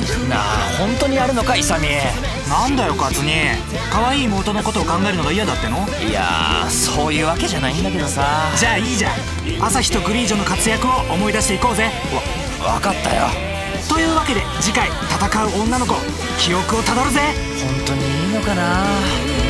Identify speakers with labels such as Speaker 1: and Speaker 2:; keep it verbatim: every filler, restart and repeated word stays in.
Speaker 1: なあ本当にやるのか勇。
Speaker 2: なんだよ勝に、可愛い妹のことを考えるのが嫌だっての？
Speaker 1: いやーそういうわけじゃないんだけどさ。
Speaker 2: じゃあいいじゃん、朝日とグリージョの活躍を思い出していこうぜ。
Speaker 1: わ分かったよ。
Speaker 2: というわけで次回戦う女の子記憶をたどるぜ。
Speaker 1: 本当にいいのかな。